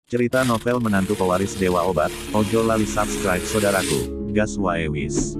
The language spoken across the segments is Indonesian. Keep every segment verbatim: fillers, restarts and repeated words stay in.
Cerita novel menantu pewaris Dewa Obat. Ojo lali subscribe saudaraku. Gas wae wis.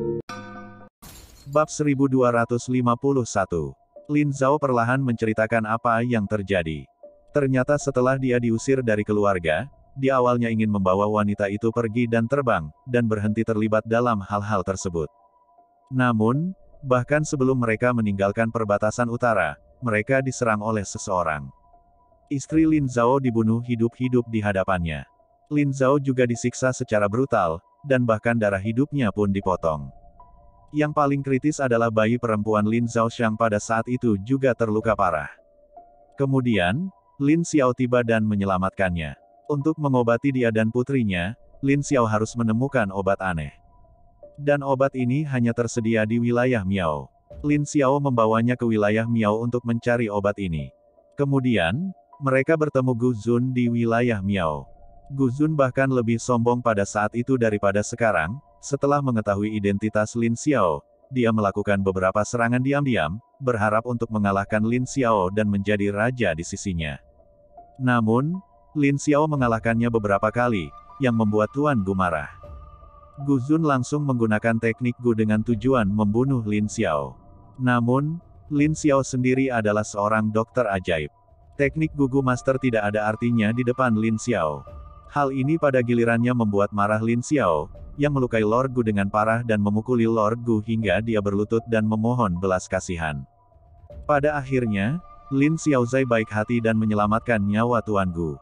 Bab seribu dua ratus lima puluh satu. Lin Zhao perlahan menceritakan apa yang terjadi. Ternyata setelah dia diusir dari keluarga, dia awalnya ingin membawa wanita itu pergi dan terbang, dan berhenti terlibat dalam hal-hal tersebut. Namun, bahkan sebelum mereka meninggalkan perbatasan utara, mereka diserang oleh seseorang. Istri Lin Zhao dibunuh hidup-hidup di hadapannya. Lin Zhao juga disiksa secara brutal, dan bahkan darah hidupnya pun dipotong. Yang paling kritis adalah bayi perempuan Lin Zhaoxiang pada saat itu juga terluka parah. Kemudian, Lin Xiao tiba dan menyelamatkannya. Untuk mengobati dia dan putrinya, Lin Xiao harus menemukan obat aneh. Dan obat ini hanya tersedia di wilayah Miao. Lin Xiao membawanya ke wilayah Miao untuk mencari obat ini. Kemudian, mereka bertemu Gu Zun di wilayah Miao. Gu Zun bahkan lebih sombong pada saat itu daripada sekarang. Setelah mengetahui identitas Lin Xiao, dia melakukan beberapa serangan diam-diam, berharap untuk mengalahkan Lin Xiao dan menjadi raja di sisinya. Namun, Lin Xiao mengalahkannya beberapa kali, yang membuat Tuan Gu marah. Gu Zun langsung menggunakan teknik Gu dengan tujuan membunuh Lin Xiao. Namun, Lin Xiao sendiri adalah seorang dokter ajaib. Teknik Gu Gu Master tidak ada artinya di depan Lin Xiao. Hal ini pada gilirannya membuat marah Lin Xiao, yang melukai Lord Gu dengan parah dan memukuli Lord Gu hingga dia berlutut dan memohon belas kasihan. Pada akhirnya, Lin Xiaozai baik hati dan menyelamatkan nyawa Tuan Gu.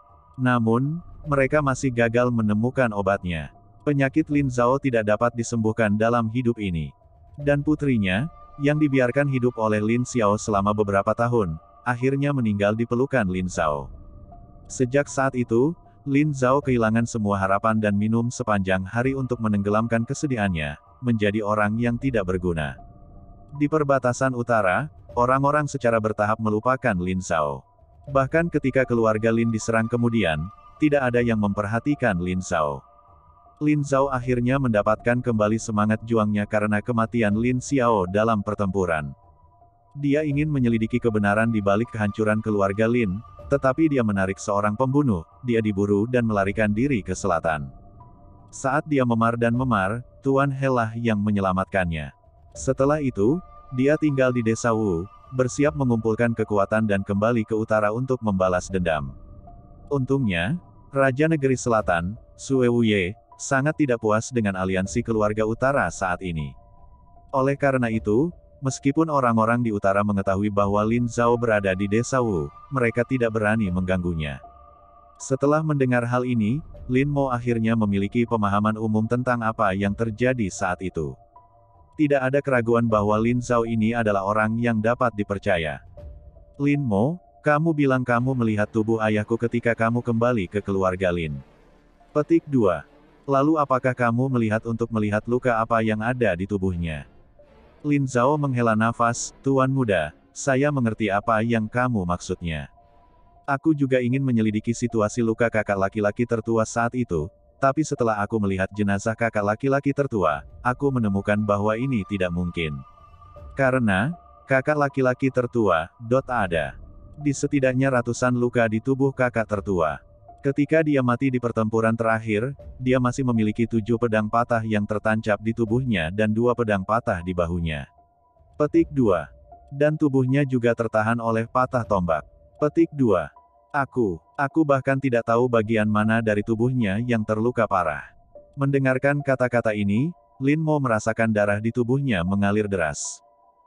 Namun, mereka masih gagal menemukan obatnya. Penyakit Lin Zhao tidak dapat disembuhkan dalam hidup ini. Dan putrinya, yang dibiarkan hidup oleh Lin Xiao selama beberapa tahun, akhirnya meninggal di pelukan Lin Zhao. Sejak saat itu, Lin Zhao kehilangan semua harapan dan minum sepanjang hari untuk menenggelamkan kesedihannya, menjadi orang yang tidak berguna. Di perbatasan utara, orang-orang secara bertahap melupakan Lin Zhao. Bahkan ketika keluarga Lin diserang kemudian, tidak ada yang memperhatikan Lin Zhao. Lin Zhao akhirnya mendapatkan kembali semangat juangnya karena kematian Lin Xiao dalam pertempuran. Dia ingin menyelidiki kebenaran di balik kehancuran keluarga Lin, tetapi dia menarik seorang pembunuh, dia diburu dan melarikan diri ke selatan. Saat dia memar dan memar, Tuan He lah yang menyelamatkannya. Setelah itu, dia tinggal di desa Wu, bersiap mengumpulkan kekuatan dan kembali ke utara untuk membalas dendam. Untungnya, Raja Negeri Selatan, Sue Wuye, sangat tidak puas dengan aliansi keluarga utara saat ini. Oleh karena itu, meskipun orang-orang di utara mengetahui bahwa Lin Zhao berada di desa Wu, mereka tidak berani mengganggunya. Setelah mendengar hal ini, Lin Mo akhirnya memiliki pemahaman umum tentang apa yang terjadi saat itu. Tidak ada keraguan bahwa Lin Zhao ini adalah orang yang dapat dipercaya. Lin Mo, kamu bilang kamu melihat tubuh ayahku ketika kamu kembali ke keluarga Lin. Petik dua. Lalu apakah kamu melihat untuk melihat luka apa yang ada di tubuhnya? Lin Zhao menghela nafas, Tuan Muda, saya mengerti apa yang kamu maksudnya. Aku juga ingin menyelidiki situasi luka kakak laki-laki tertua saat itu, tapi setelah aku melihat jenazah kakak laki-laki tertua, aku menemukan bahwa ini tidak mungkin. Karena, kakak laki-laki tertua, dot ada. Di setidaknya ratusan luka di tubuh kakak tertua. Ketika dia mati di pertempuran terakhir, dia masih memiliki tujuh pedang patah yang tertancap di tubuhnya dan dua pedang patah di bahunya. Petik dua. Dan tubuhnya juga tertahan oleh patah tombak. Petik dua. Aku, aku bahkan tidak tahu bagian mana dari tubuhnya yang terluka parah. Mendengarkan kata-kata ini, Lin Mo merasakan darah di tubuhnya mengalir deras.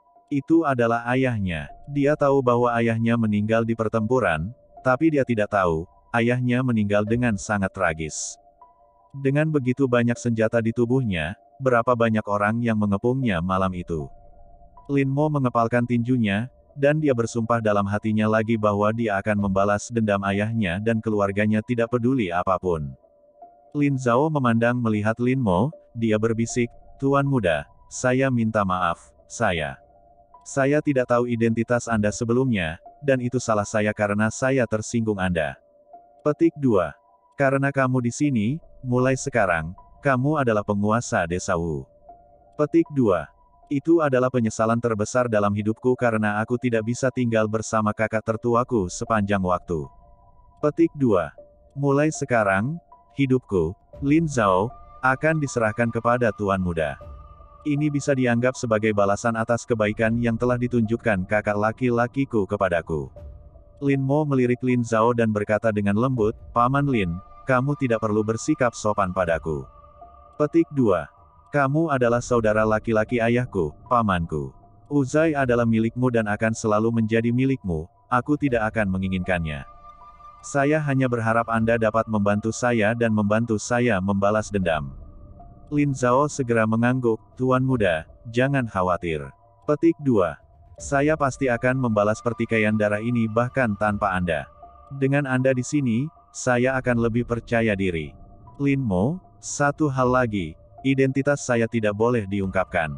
Itu adalah ayahnya. Dia tahu bahwa ayahnya meninggal di pertempuran, tapi dia tidak tahu, ayahnya meninggal dengan sangat tragis. Dengan begitu banyak senjata di tubuhnya, berapa banyak orang yang mengepungnya malam itu. Lin Mo mengepalkan tinjunya, dan dia bersumpah dalam hatinya lagi bahwa dia akan membalas dendam ayahnya dan keluarganya tidak peduli apapun. Lin Zhao memandang melihat Lin Mo, dia berbisik, Tuan Muda, saya minta maaf, saya. Saya tidak tahu identitas Anda sebelumnya, dan itu salah saya karena saya tersinggung Anda. Petik dua. Karena kamu di sini, mulai sekarang, kamu adalah penguasa desa Wu. Petik dua. Itu adalah penyesalan terbesar dalam hidupku karena aku tidak bisa tinggal bersama kakak tertuaku sepanjang waktu. Petik dua. Mulai sekarang, hidupku, Lin Zhao, akan diserahkan kepada Tuan Muda. Ini bisa dianggap sebagai balasan atas kebaikan yang telah ditunjukkan kakak laki-lakiku kepadaku. Lin Mo melirik Lin Zhao dan berkata dengan lembut, Paman Lin, kamu tidak perlu bersikap sopan padaku. Petik dua. Kamu adalah saudara laki-laki ayahku, pamanku. Uzai adalah milikmu dan akan selalu menjadi milikmu, aku tidak akan menginginkannya. Saya hanya berharap Anda dapat membantu saya dan membantu saya membalas dendam. Lin Zhao segera mengangguk, Tuan Muda, jangan khawatir. Petik dua. Saya pasti akan membalas pertikaian darah ini bahkan tanpa Anda. Dengan Anda di sini, saya akan lebih percaya diri. Lin Mo, satu hal lagi, identitas saya tidak boleh diungkapkan.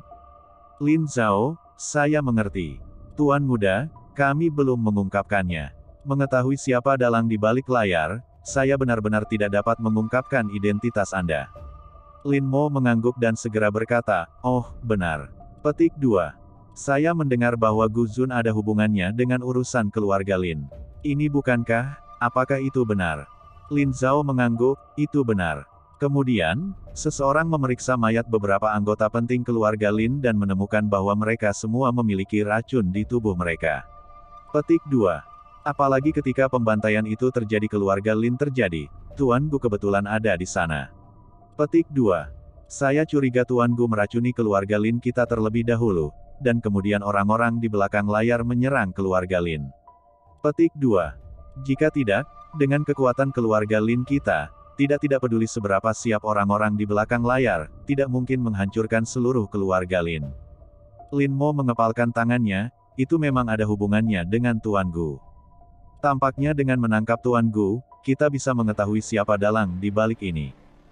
Lin Zhao, saya mengerti. Tuan Muda, kami belum mengungkapkannya. Mengetahui siapa dalang di balik layar, saya benar-benar tidak dapat mengungkapkan identitas Anda. Lin Mo mengangguk dan segera berkata, oh, benar. Petik dua. Saya mendengar bahwa Gu Zun ada hubungannya dengan urusan keluarga Lin. Ini bukankah, apakah itu benar? Lin Zhao mengangguk, itu benar. Kemudian, seseorang memeriksa mayat beberapa anggota penting keluarga Lin dan menemukan bahwa mereka semua memiliki racun di tubuh mereka. Petik dua. Apalagi ketika pembantaian itu terjadi keluarga Lin terjadi, Tuan Gu kebetulan ada di sana. Petik dua. Saya curiga Tuan Gu meracuni keluarga Lin kita terlebih dahulu, dan kemudian orang-orang di belakang layar menyerang keluarga Lin. Petik dua. Jika tidak, dengan kekuatan keluarga Lin kita, tidak-tidak peduli seberapa siap orang-orang di belakang layar, tidak mungkin menghancurkan seluruh keluarga Lin. Lin Mo mengepalkan tangannya, itu memang ada hubungannya dengan Tuan Gu. Tampaknya dengan menangkap Tuan Gu, kita bisa mengetahui siapa dalang di balik ini.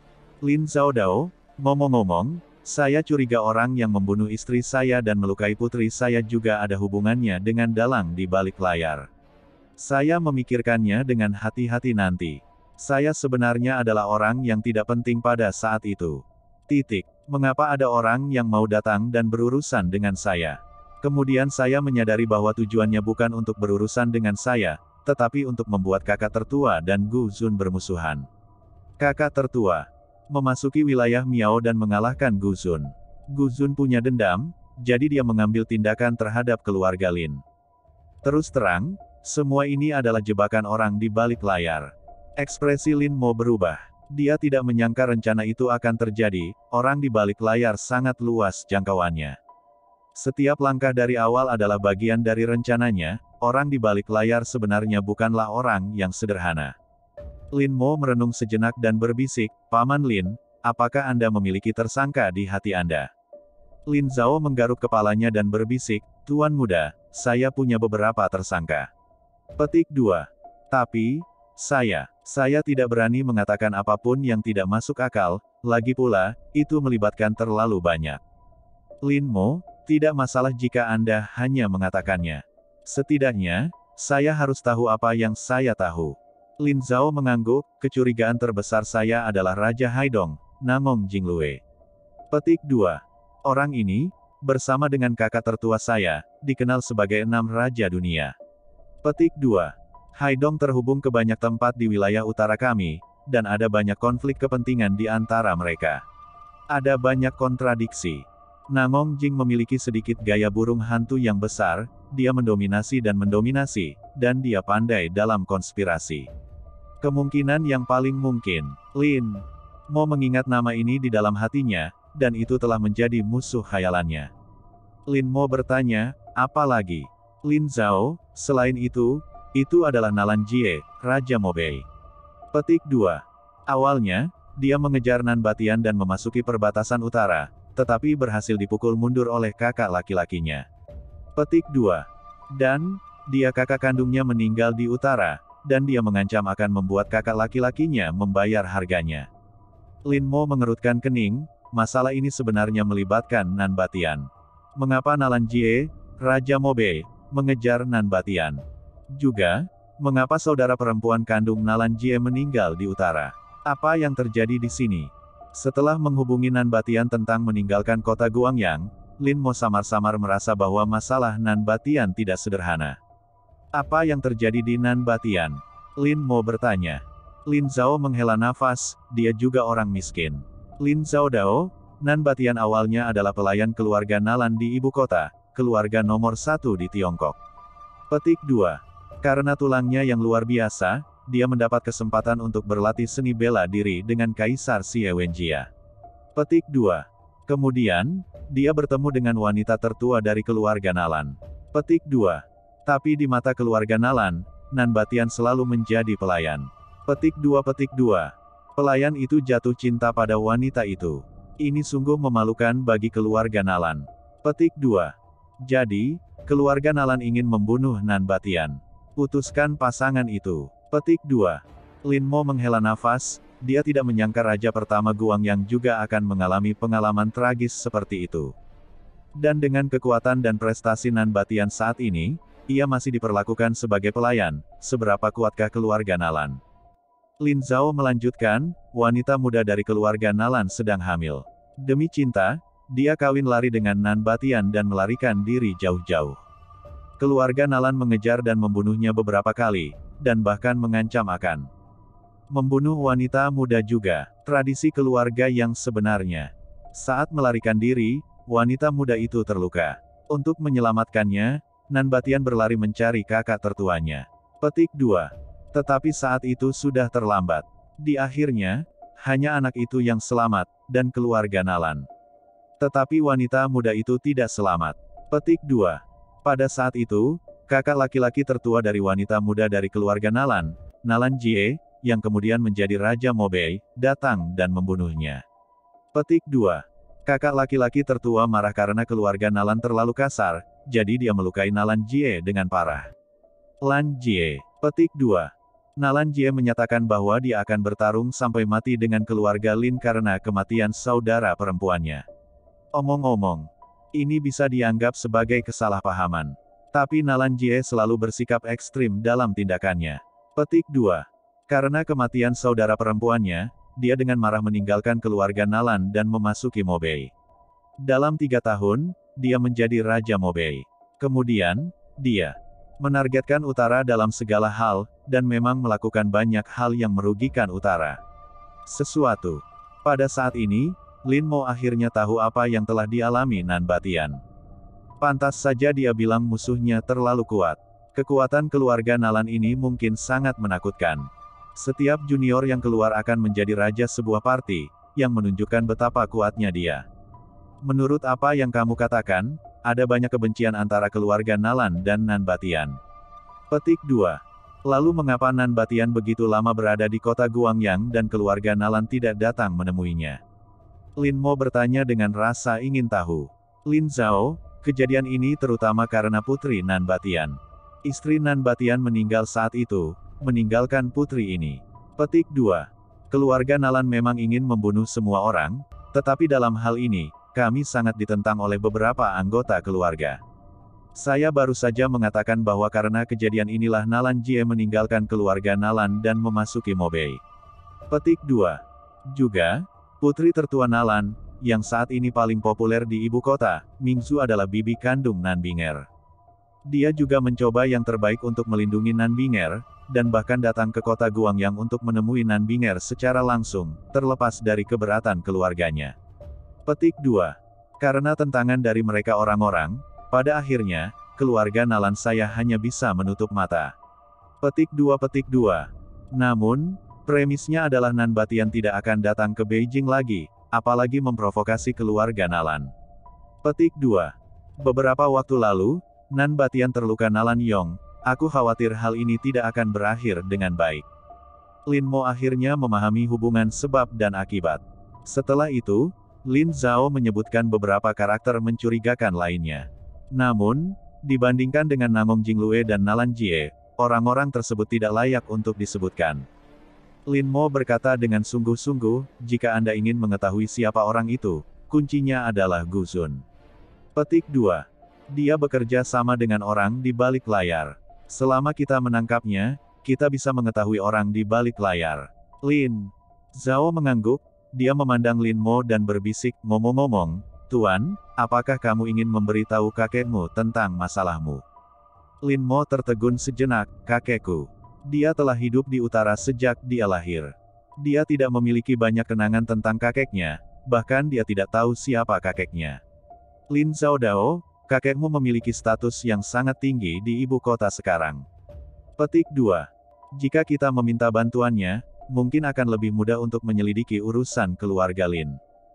Lin Zhao Dao, ngomong-ngomong, saya curiga orang yang membunuh istri saya dan melukai putri saya juga ada hubungannya dengan dalang di balik layar. Saya memikirkannya dengan hati-hati nanti. Saya sebenarnya adalah orang yang tidak penting pada saat itu. Titik. Mengapa ada orang yang mau datang dan berurusan dengan saya? Kemudian saya menyadari bahwa tujuannya bukan untuk berurusan dengan saya, tetapi untuk membuat kakak tertua dan Gu Zun bermusuhan. Kakak tertua memasuki wilayah Miao dan mengalahkan Gu Zun. Gu Zun punya dendam, jadi dia mengambil tindakan terhadap keluarga Lin. Terus terang, semua ini adalah jebakan orang di balik layar. Ekspresi Lin Mo berubah. Dia tidak menyangka rencana itu akan terjadi, orang di balik layar sangat luas jangkauannya. Setiap langkah dari awal adalah bagian dari rencananya, orang di balik layar sebenarnya bukanlah orang yang sederhana. Lin Mo merenung sejenak dan berbisik, Paman Lin, apakah Anda memiliki tersangka di hati Anda? Lin Zhao menggaruk kepalanya dan berbisik, Tuan Muda, saya punya beberapa tersangka. Petik dua. Tapi, saya, saya tidak berani mengatakan apapun yang tidak masuk akal, lagi pula, itu melibatkan terlalu banyak. Lin Mo, tidak masalah jika Anda hanya mengatakannya. Setidaknya, saya harus tahu apa yang saya tahu. Lin Zhao mengangguk, kecurigaan terbesar saya adalah Raja Haidong, Namong Jinglue. Petik dua. Orang ini, bersama dengan kakak tertua saya, dikenal sebagai enam raja dunia. Petik dua. Haidong terhubung ke banyak tempat di wilayah utara kami, dan ada banyak konflik kepentingan di antara mereka. Ada banyak kontradiksi. Namong Jing memiliki sedikit gaya burung hantu yang besar, dia mendominasi dan mendominasi, dan dia pandai dalam konspirasi. Kemungkinan yang paling mungkin, Lin Mo mengingat nama ini di dalam hatinya, dan itu telah menjadi musuh khayalannya. Lin Mo bertanya, apa lagi? Lin Zhao, selain itu, itu adalah Nalan Jie, Raja Mobei. Petik dua. Awalnya, dia mengejar Nan Batian dan memasuki perbatasan utara, tetapi berhasil dipukul mundur oleh kakak laki-lakinya. Petik dua. Dan, dia kakak kandungnya meninggal di utara, dan dia mengancam akan membuat kakak laki-lakinya membayar harganya. Lin Mo mengerutkan kening, masalah ini sebenarnya melibatkan Nan Batian. Mengapa Nalan Jie, Raja Mobei, mengejar Nan Batian? Juga, mengapa saudara perempuan kandung Nalan Jie meninggal di utara? Apa yang terjadi di sini? Setelah menghubungi Nan Batian tentang meninggalkan kota Guangyang, Lin Mo samar-samar merasa bahwa masalah Nan Batian tidak sederhana. Apa yang terjadi di Nan Batian? Lin Mo bertanya. Lin Zhao menghela nafas, dia juga orang miskin. Lin Zhao Dao, Nan Batian awalnya adalah pelayan keluarga Nalan di ibu kota, keluarga nomor satu di Tiongkok. Petik dua. Karena tulangnya yang luar biasa, dia mendapat kesempatan untuk berlatih seni bela diri dengan Kaisar Xie Wenjia. Petik dua. Kemudian, dia bertemu dengan wanita tertua dari keluarga Nalan. Petik dua. Tapi di mata keluarga Nalan, Nan Batian selalu menjadi pelayan. Petik dua. Petik dua. Pelayan itu jatuh cinta pada wanita itu. Ini sungguh memalukan bagi keluarga Nalan. Petik dua. Jadi, keluarga Nalan ingin membunuh Nan Batian. Putuskan pasangan itu. Petik dua. Lin Mo menghela nafas, dia tidak menyangka raja pertama Guangyang juga akan mengalami pengalaman tragis seperti itu. Dan dengan kekuatan dan prestasi Nan Batian saat ini, ia masih diperlakukan sebagai pelayan. Seberapa kuatkah keluarga Nalan? Lin Zhao melanjutkan, wanita muda dari keluarga Nalan sedang hamil. Demi cinta, dia kawin lari dengan Nan Batian dan melarikan diri jauh-jauh. Keluarga Nalan mengejar dan membunuhnya beberapa kali, dan bahkan mengancam akan membunuh wanita muda juga. Tradisi keluarga yang sebenarnya. Saat melarikan diri, wanita muda itu terluka. Untuk menyelamatkannya, Nan Batian berlari mencari kakak tertuanya. Petik dua. Tetapi saat itu sudah terlambat. Di akhirnya, hanya anak itu yang selamat, dan keluarga Nalan. Tetapi wanita muda itu tidak selamat. Petik dua. Pada saat itu, kakak laki-laki tertua dari wanita muda dari keluarga Nalan, Nalan Jie, yang kemudian menjadi Raja Mobei, datang dan membunuhnya. Petik dua. Kakak laki-laki tertua marah karena keluarga Nalan terlalu kasar, jadi dia melukai Nalan Jie dengan parah. Lan Jie. Petik dua. Nalan Jie menyatakan bahwa dia akan bertarung sampai mati dengan keluarga Lin karena kematian saudara perempuannya. Omong-omong, ini bisa dianggap sebagai kesalahpahaman. Tapi Nalan Jie selalu bersikap ekstrim dalam tindakannya. Petik dua. Karena kematian saudara perempuannya, dia dengan marah meninggalkan keluarga Nalan dan memasuki Mobei. Dalam tiga tahun, dia menjadi Raja Mobei. Kemudian, dia menargetkan utara dalam segala hal, dan memang melakukan banyak hal yang merugikan utara. Sesuatu. Pada saat ini, Lin Mo akhirnya tahu apa yang telah dialami Nan Batian. Pantas saja dia bilang musuhnya terlalu kuat. Kekuatan keluarga Nalan ini mungkin sangat menakutkan. Setiap junior yang keluar akan menjadi raja sebuah parti, yang menunjukkan betapa kuatnya dia. Menurut apa yang kamu katakan, ada banyak kebencian antara keluarga Nalan dan Nan Batian. Petik dua. Lalu mengapa Nan Batian begitu lama berada di kota Guangyang dan keluarga Nalan tidak datang menemuinya? Lin Mo bertanya dengan rasa ingin tahu. Lin Zhao, kejadian ini terutama karena putri Nan Batian. Istri Nan Batian meninggal saat itu, meninggalkan putri ini. Petik dua. Keluarga Nalan memang ingin membunuh semua orang, tetapi dalam hal ini, kami sangat ditentang oleh beberapa anggota keluarga. Saya baru saja mengatakan bahwa karena kejadian inilah Nalan Jie meninggalkan keluarga Nalan dan memasuki Mobei. Petik dua. Juga, putri tertua Nalan, yang saat ini paling populer di ibu kota, Mingzu adalah bibi kandung Nan Binger. Dia juga mencoba yang terbaik untuk melindungi Nan Binger, dan bahkan datang ke kota Guangyang untuk menemui Nan Binger secara langsung, terlepas dari keberatan keluarganya. Petik dua. Karena tentangan dari mereka orang-orang, pada akhirnya, keluarga Nalan saya hanya bisa menutup mata. Petik dua. Petik dua. Namun, premisnya adalah Nan Batian tidak akan datang ke Beijing lagi, apalagi memprovokasi keluarga Nalan. Petik dua. Beberapa waktu lalu, Nan Batian terluka Nalan Yong, aku khawatir hal ini tidak akan berakhir dengan baik. Lin Mo akhirnya memahami hubungan sebab dan akibat. Setelah itu, Lin Zhao menyebutkan beberapa karakter mencurigakan lainnya. Namun, dibandingkan dengan Namong Jinglue dan Nalan Jie, orang-orang tersebut tidak layak untuk disebutkan. Lin Mo berkata dengan sungguh-sungguh, jika Anda ingin mengetahui siapa orang itu, kuncinya adalah Gu Zun. Petik dua. Dia bekerja sama dengan orang di balik layar. Selama kita menangkapnya, kita bisa mengetahui orang di balik layar. Lin Zhao mengangguk. Dia memandang Lin Mo dan berbisik, ngomong-ngomong, Tuan, apakah kamu ingin memberitahu kakekmu tentang masalahmu? Lin Mo tertegun sejenak, kakekku. Dia telah hidup di utara sejak dia lahir. Dia tidak memiliki banyak kenangan tentang kakeknya, bahkan dia tidak tahu siapa kakeknya. Lin Zhaodao, kakekmu memiliki status yang sangat tinggi di ibu kota sekarang. Petik dua. Jika kita meminta bantuannya, mungkin akan lebih mudah untuk menyelidiki urusan keluarga Lin.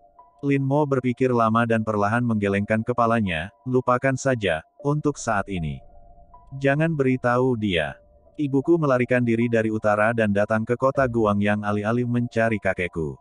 Lin Mo berpikir lama dan perlahan menggelengkan kepalanya, lupakan saja, untuk saat ini. Jangan beritahu dia. Ibuku melarikan diri dari utara dan datang ke kota Guangyang alih-alih mencari kakekku.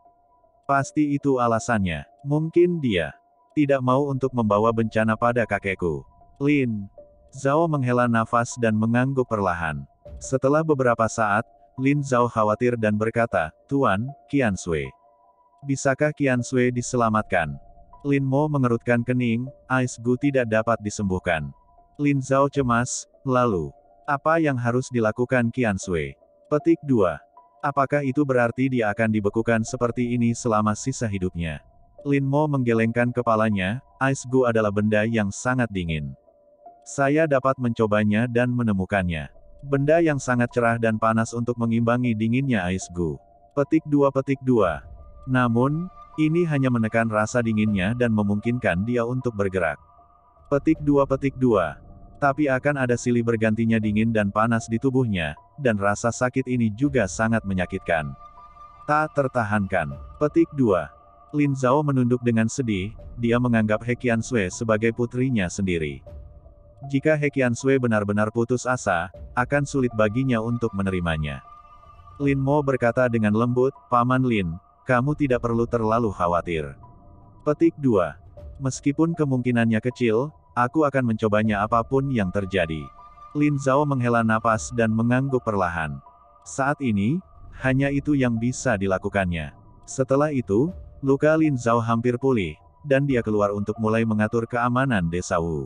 Pasti itu alasannya. Mungkin dia tidak mau untuk membawa bencana pada kakekku. Lin Zhao menghela nafas dan mengangguk perlahan. Setelah beberapa saat, Lin Zhao khawatir dan berkata, Tuan, Qian Sui. Bisakah Qian Sui diselamatkan? Lin Mo mengerutkan kening, Ice Gu tidak dapat disembuhkan. Lin Zhao cemas, lalu, apa yang harus dilakukan Qian Sui? Petik dua. Apakah itu berarti dia akan dibekukan seperti ini selama sisa hidupnya? Lin Mo menggelengkan kepalanya, Ice Gu adalah benda yang sangat dingin. Saya dapat mencobanya dan menemukannya. Benda yang sangat cerah dan panas untuk mengimbangi dinginnya Ice Gu. Petik dua petik dua. Namun, ini hanya menekan rasa dinginnya dan memungkinkan dia untuk bergerak. Petik dua petik dua. Tapi akan ada silih bergantinya dingin dan panas di tubuhnya, dan rasa sakit ini juga sangat menyakitkan. Tak tertahankan. Petik dua. Lin Zhao menunduk dengan sedih, dia menganggap He Qian Sui sebagai putrinya sendiri. Jika He Qian Sui benar-benar putus asa, akan sulit baginya untuk menerimanya. Lin Mo berkata dengan lembut, Paman Lin, kamu tidak perlu terlalu khawatir. Petik dua. Meskipun kemungkinannya kecil, aku akan mencobanya apapun yang terjadi. Lin Zhao menghela napas dan mengangguk perlahan. Saat ini, hanya itu yang bisa dilakukannya. Setelah itu, luka Lin Zhao hampir pulih, dan dia keluar untuk mulai mengatur keamanan desa Wu.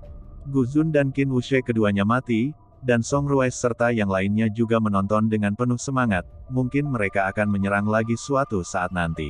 Gu Zun dan Qin Wuxie keduanya mati, dan Song Rui's serta yang lainnya juga menonton dengan penuh semangat, mungkin mereka akan menyerang lagi suatu saat nanti.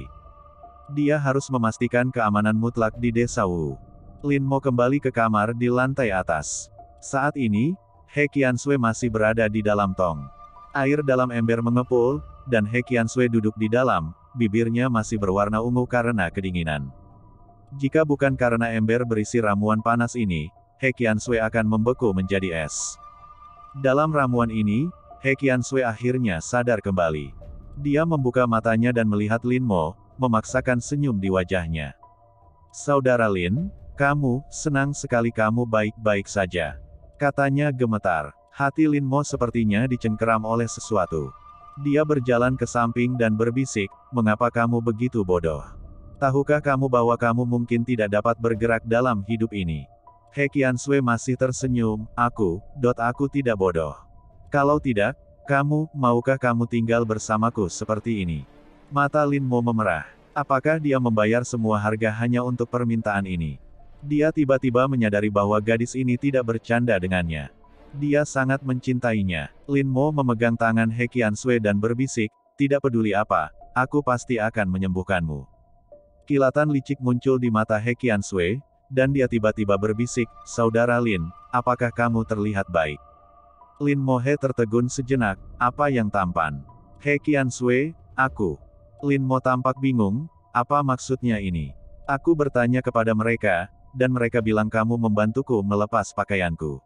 Dia harus memastikan keamanan mutlak di desa Wu. Lin Mo kembali ke kamar di lantai atas. Saat ini, He Qian Sui masih berada di dalam tong. Air dalam ember mengepul, dan He Qian Sui duduk di dalam, bibirnya masih berwarna ungu karena kedinginan. Jika bukan karena ember berisi ramuan panas ini, He Qian Sui akan membeku menjadi es. Dalam ramuan ini, He Qian Sui akhirnya sadar kembali. Dia membuka matanya dan melihat Lin Mo, memaksakan senyum di wajahnya. Saudara Lin, kamu, senang sekali kamu baik-baik saja. Katanya gemetar. Hati Lin Mo sepertinya dicengkeram oleh sesuatu. Dia berjalan ke samping dan berbisik, mengapa kamu begitu bodoh? Tahukah kamu bahwa kamu mungkin tidak dapat bergerak dalam hidup ini? He Qian Sui masih tersenyum, aku, dot aku tidak bodoh. Kalau tidak, kamu, maukah kamu tinggal bersamaku seperti ini? Mata Lin Mo memerah. Apakah dia membayar semua harga hanya untuk permintaan ini? Dia tiba-tiba menyadari bahwa gadis ini tidak bercanda dengannya. Dia sangat mencintainya. Lin Mo memegang tangan He Qian Sui dan berbisik, tidak peduli apa, aku pasti akan menyembuhkanmu. Kilatan licik muncul di mata He Qian Sui, dan dia tiba-tiba berbisik, Saudara Lin, apakah kamu terlihat baik? Lin Mo He tertegun sejenak, apa yang tampan? He Qian Sui, aku. Lin Mo tampak bingung, apa maksudnya ini? Aku bertanya kepada mereka, dan mereka bilang kamu membantuku melepas pakaianku.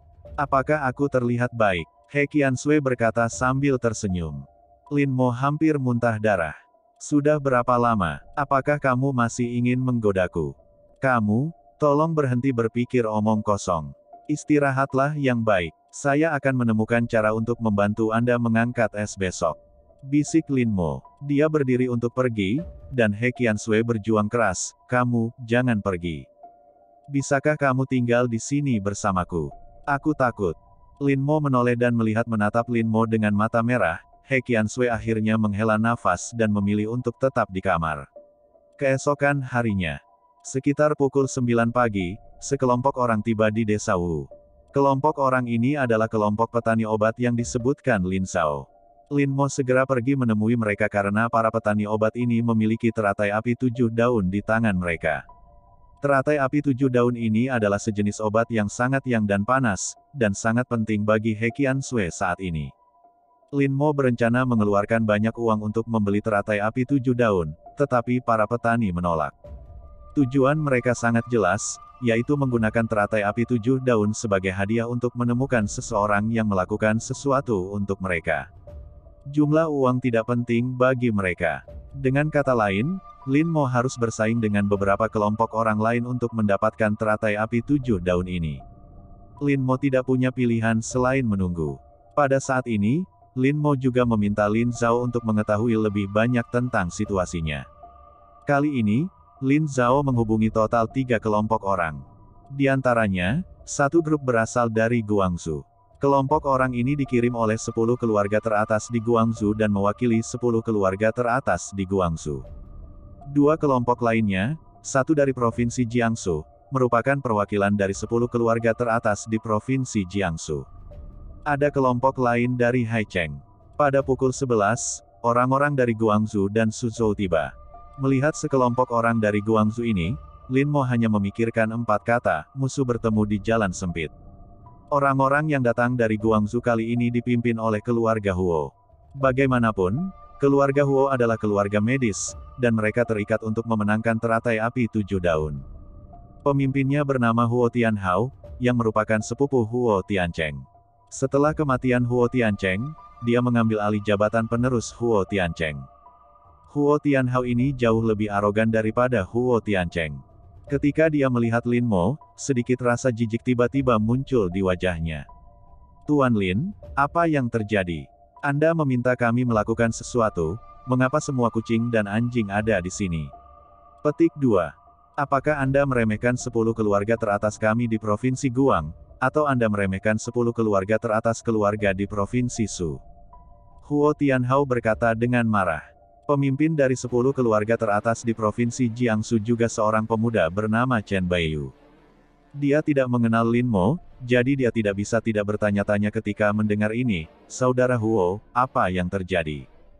Apakah aku terlihat baik? He Qian Sui berkata sambil tersenyum. Lin Mo hampir muntah darah. Sudah berapa lama? Apakah kamu masih ingin menggodaku? Kamu, tolong berhenti berpikir omong kosong. Istirahatlah yang baik. Saya akan menemukan cara untuk membantu Anda mengangkat es besok. Bisik Lin Mo. Dia berdiri untuk pergi, dan He Qian Sui berjuang keras, kamu, jangan pergi. Bisakah kamu tinggal di sini bersamaku? Aku takut. Lin Mo menoleh dan melihat menatap Lin Mo dengan mata merah, He Qian Sui akhirnya menghela nafas dan memilih untuk tetap di kamar. Keesokan harinya. Sekitar pukul sembilan pagi, sekelompok orang tiba di desa Wu. Kelompok orang ini adalah kelompok petani obat yang disebutkan Lin Zhao. Lin Mo segera pergi menemui mereka karena para petani obat ini memiliki teratai api tujuh daun di tangan mereka. Teratai api tujuh daun ini adalah sejenis obat yang sangat yang dan panas, dan sangat penting bagi He Qian Sui saat ini. Lin Mo berencana mengeluarkan banyak uang untuk membeli teratai api tujuh daun, tetapi para petani menolak. Tujuan mereka sangat jelas, yaitu menggunakan teratai api tujuh daun sebagai hadiah untuk menemukan seseorang yang melakukan sesuatu untuk mereka. Jumlah uang tidak penting bagi mereka. Dengan kata lain, Lin Mo harus bersaing dengan beberapa kelompok orang lain untuk mendapatkan teratai api tujuh daun ini. Lin Mo tidak punya pilihan selain menunggu. Pada saat ini, Lin Mo juga meminta Lin Zhao untuk mengetahui lebih banyak tentang situasinya. Kali ini, Lin Zhao menghubungi total tiga kelompok orang. Di antaranya, satu grup berasal dari Guangzhou. Kelompok orang ini dikirim oleh sepuluh keluarga teratas di Guangzhou dan mewakili sepuluh keluarga teratas di Guangzhou. Dua kelompok lainnya, satu dari Provinsi Jiangsu, merupakan perwakilan dari sepuluh keluarga teratas di Provinsi Jiangsu. Ada kelompok lain dari Haicheng. Pada pukul sebelas, orang-orang dari Guangzhou dan Suzhou tiba. Melihat sekelompok orang dari Guangzhou ini, Lin Mo hanya memikirkan empat kata, musuh bertemu di jalan sempit. Orang-orang yang datang dari Guangzhou kali ini dipimpin oleh keluarga Huo. Bagaimanapun, keluarga Huo adalah keluarga medis, dan mereka terikat untuk memenangkan teratai api tujuh daun. Pemimpinnya bernama Huo Tianhao, yang merupakan sepupu Huo Tiancheng. Setelah kematian Huo Tiancheng, dia mengambil alih jabatan penerus Huo Tiancheng. Huo Tianhao ini jauh lebih arogan daripada Huo Tiancheng. Ketika dia melihat Lin Mo, sedikit rasa jijik tiba-tiba muncul di wajahnya. Tuan Lin, apa yang terjadi? Anda meminta kami melakukan sesuatu, mengapa semua kucing dan anjing ada di sini? Petik dua. Apakah Anda meremehkan sepuluh keluarga teratas kami di Provinsi Guang, atau Anda meremehkan sepuluh keluarga teratas keluarga di Provinsi Su? Huo Tianhao berkata dengan marah. Pemimpin dari sepuluh keluarga teratas di Provinsi Jiangsu juga seorang pemuda bernama Chen Baiyu. Dia tidak mengenal Lin Mo, jadi dia tidak bisa tidak bertanya-tanya ketika mendengar ini. Saudara Huo, apa yang terjadi?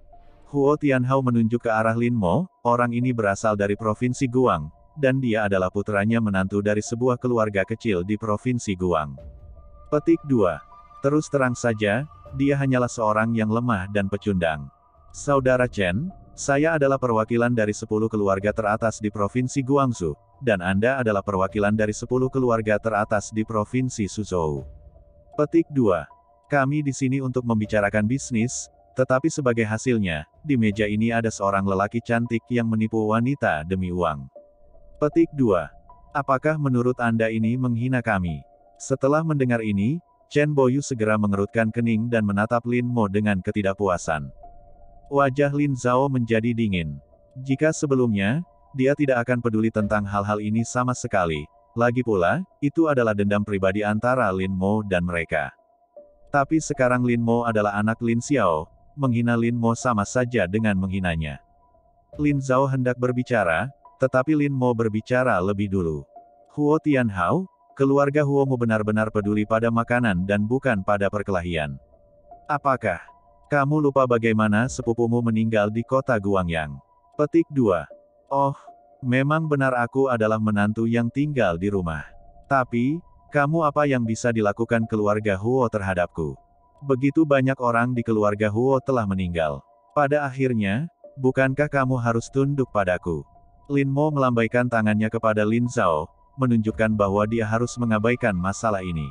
Huo Tianhao menunjuk ke arah Lin Mo, orang ini berasal dari Provinsi Guang, dan dia adalah putranya menantu dari sebuah keluarga kecil di Provinsi Guang. Petik dua. Terus terang saja, dia hanyalah seorang yang lemah dan pecundang. Saudara Chen, saya adalah perwakilan dari sepuluh keluarga teratas di Provinsi Guangzhou, dan Anda adalah perwakilan dari sepuluh keluarga teratas di Provinsi Suzhou. Petik dua. Kami di sini untuk membicarakan bisnis, tetapi sebagai hasilnya, di meja ini ada seorang lelaki cantik yang menipu wanita demi uang. Petik dua. Apakah menurut Anda ini menghina kami? Setelah mendengar ini, Chen Boyu segera mengerutkan kening dan menatap Lin Mo dengan ketidakpuasan. Wajah Lin Zhao menjadi dingin. Jika sebelumnya, dia tidak akan peduli tentang hal-hal ini sama sekali. Lagi pula, itu adalah dendam pribadi antara Lin Mo dan mereka. Tapi sekarang Lin Mo adalah anak Lin Xiao, menghina Lin Mo sama saja dengan menghinanya. Lin Zhao hendak berbicara, tetapi Lin Mo berbicara lebih dulu. Huo Tianhao, keluarga Huo Mo benar-benar peduli pada makanan dan bukan pada perkelahian. Apakah kamu lupa bagaimana sepupumu meninggal di kota Guangyang? Petik dua. Oh, memang benar aku adalah menantu yang tinggal di rumah. Tapi, kamu apa yang bisa dilakukan keluarga Huo terhadapku? Begitu banyak orang di keluarga Huo telah meninggal. Pada akhirnya, bukankah kamu harus tunduk padaku? Lin Mo melambaikan tangannya kepada Lin Zhao, menunjukkan bahwa dia harus mengabaikan masalah ini.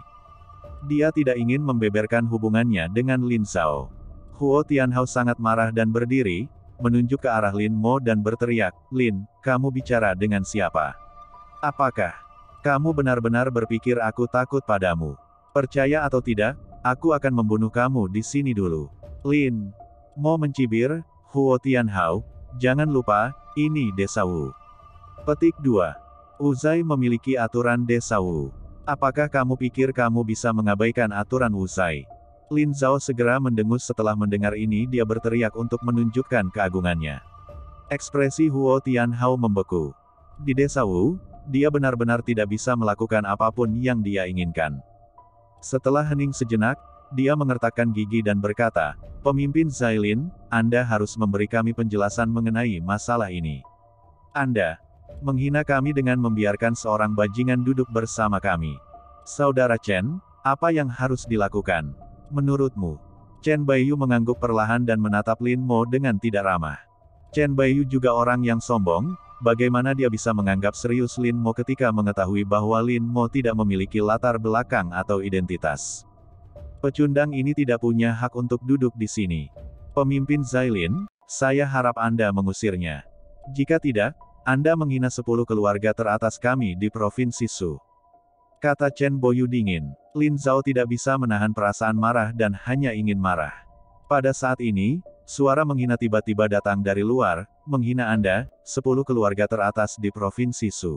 Dia tidak ingin membeberkan hubungannya dengan Lin Zhao. Huo Tianhao sangat marah dan berdiri, menunjuk ke arah Lin Mo dan berteriak, Lin, kamu bicara dengan siapa? Apakah kamu benar-benar berpikir aku takut padamu? Percaya atau tidak, aku akan membunuh kamu di sini dulu. Lin Mo mencibir, Huo Tianhao, jangan lupa, ini Desa Wu. Petik dua. Wuzai memiliki aturan Desa Wu. Apakah kamu pikir kamu bisa mengabaikan aturan Wuzai? Lin Zhao segera mendengus setelah mendengar ini dia berteriak untuk menunjukkan keagungannya. Ekspresi Huo Tianhao membeku. Di Desa Wu, dia benar-benar tidak bisa melakukan apapun yang dia inginkan. Setelah hening sejenak, dia mengertakkan gigi dan berkata, Pemimpin Zailin, Anda harus memberi kami penjelasan mengenai masalah ini. Anda menghina kami dengan membiarkan seorang bajingan duduk bersama kami. Saudara Chen, apa yang harus dilakukan? Menurutmu? Chen Baiyu mengangguk perlahan dan menatap Lin Mo dengan tidak ramah. Chen Baiyu juga orang yang sombong, bagaimana dia bisa menganggap serius Lin Mo ketika mengetahui bahwa Lin Mo tidak memiliki latar belakang atau identitas. Pecundang ini tidak punya hak untuk duduk di sini. Pemimpin Zailin, saya harap Anda mengusirnya. Jika tidak, Anda menghina sepuluh keluarga teratas kami di Provinsi Su. Kata Chen Boyu dingin. Lin Zhao tidak bisa menahan perasaan marah dan hanya ingin marah. Pada saat ini, suara menghina tiba-tiba datang dari luar, menghina Anda, sepuluh keluarga teratas di Provinsi Su.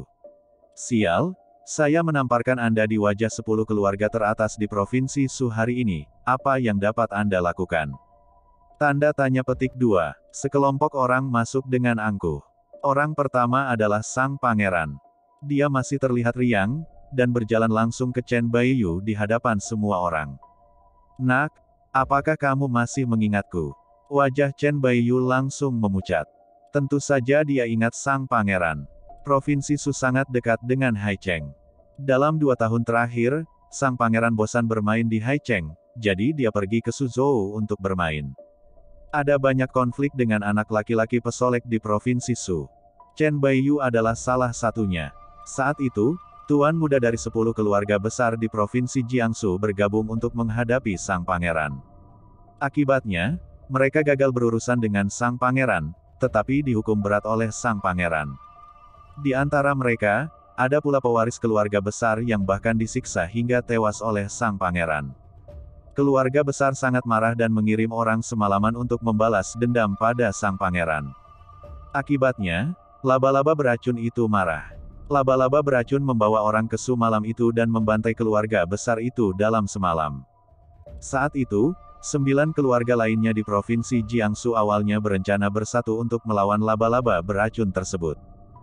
Sial, saya menamparkan Anda di wajah sepuluh keluarga teratas di Provinsi Su hari ini, apa yang dapat Anda lakukan? Tanda tanya petik dua. Sekelompok orang masuk dengan angkuh. Orang pertama adalah Sang Pangeran. Dia masih terlihat riang, dan berjalan langsung ke Chen Baiyu di hadapan semua orang. Nak, apakah kamu masih mengingatku? Wajah Chen Baiyu langsung memucat. Tentu saja dia ingat Sang Pangeran. Provinsi Su sangat dekat dengan Haicheng. Dalam dua tahun terakhir, Sang Pangeran bosan bermain di Haicheng, jadi dia pergi ke Suzhou untuk bermain. Ada banyak konflik dengan anak laki-laki pesolek di Provinsi Su. Chen Baiyu adalah salah satunya. Saat itu, tuan muda dari sepuluh keluarga besar di Provinsi Jiangsu bergabung untuk menghadapi Sang Pangeran. Akibatnya, mereka gagal berurusan dengan Sang Pangeran, tetapi dihukum berat oleh Sang Pangeran. Di antara mereka, ada pula pewaris keluarga besar yang bahkan disiksa hingga tewas oleh Sang Pangeran. Keluarga besar sangat marah dan mengirim orang semalaman untuk membalas dendam pada Sang Pangeran. Akibatnya, laba-laba beracun itu marah. Laba-laba beracun membawa orang ke Su malam itu dan membantai keluarga besar itu dalam semalam. Saat itu, sembilan keluarga lainnya di Provinsi Jiangsu awalnya berencana bersatu untuk melawan laba-laba beracun tersebut.